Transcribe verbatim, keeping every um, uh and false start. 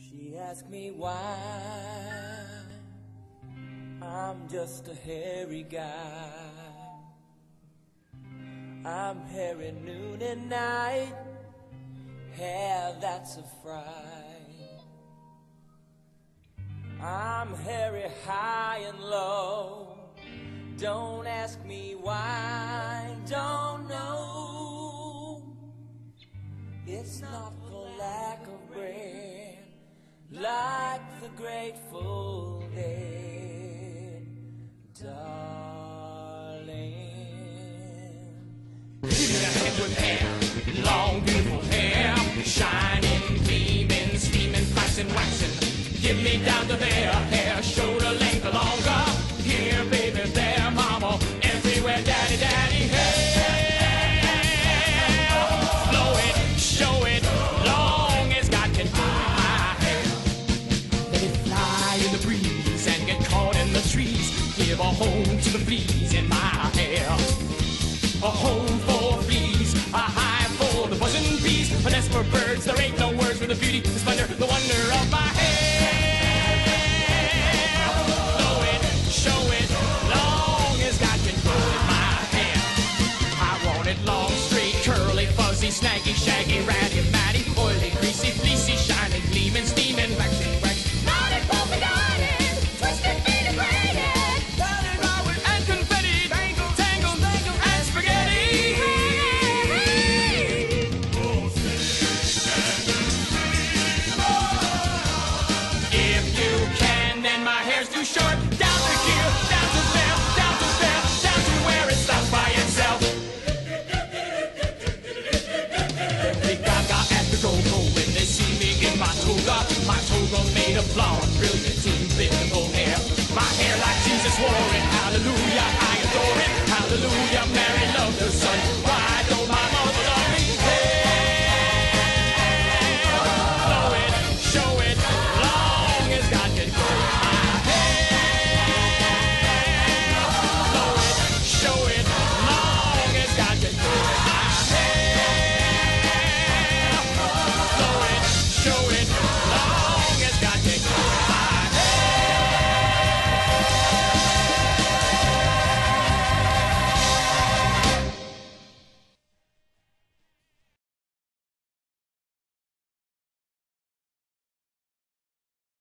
She asked me why I'm just a hairy guy. I'm hairy noon and night, hair that's a fright. I'm hairy high and low, don't ask me why, don't know. It's not for lack of bread, like the Grateful Dead, darling. Give me that head with hair, long beautiful hair, shining, gleaming, steaming, flashing, waxing. Give me down to there, hair, shoulder length or longer. Here, baby, there, mama, everywhere, daddy, daddy, hair. Blow it, show it, long as God can do my hair. Let it fly in the breeze and get caught in the trees. Give a home to the fleas in my hair. A home for fleas, a hive for the buzzing bees, a nest for birds. There ain't no words for the beauty, the splendor, the wonder of my hair. Blow it, show it, long as God can grow in my hair. I want it long, straight, curly, fuzzy, snaggy, shaggy, ratty, matty, oily, greasy, fleecy, shining, gleaming, steaming, waxing, waxing. Knotted, polka dotted, twisted, beaded, braided, Dotted, dotted, and confetti, tangled, tangled, tangled, and spaghetti. If you can, then my hair's too short. Down to here, down to there, down to there, down to where it stops by itself. Big Gaga at the go-go when they see me in my toga. My toga made of flowers, brilliant.